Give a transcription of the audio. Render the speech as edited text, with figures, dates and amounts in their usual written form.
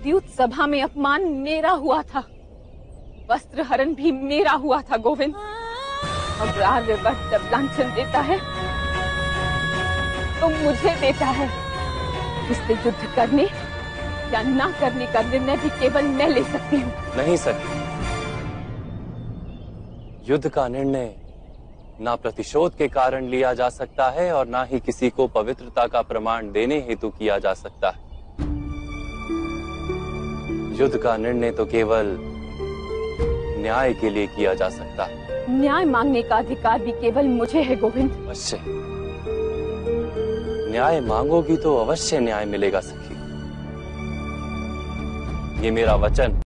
द्यूत सभा में अपमान मेरा हुआ था, वस्त्र हरण भी मेरा हुआ था गोविंद। अब आर्यवर्त जब लांछन देता है तो मुझे देता है। इससे युद्ध करने या ना करने का निर्णय भी केवल मैं ले सकती हूँ। नहीं सकी, युद्ध का निर्णय ना प्रतिशोध के कारण लिया जा सकता है और ना ही किसी को पवित्रता का प्रमाण देने हेतु किया जा सकता है। युद्ध का निर्णय तो केवल न्याय के लिए किया जा सकता है। न्याय मांगने का अधिकार भी केवल मुझे है गोविंद। अवश्य न्याय मांगोगी तो अवश्य न्याय मिलेगा सखी, ये मेरा वचन।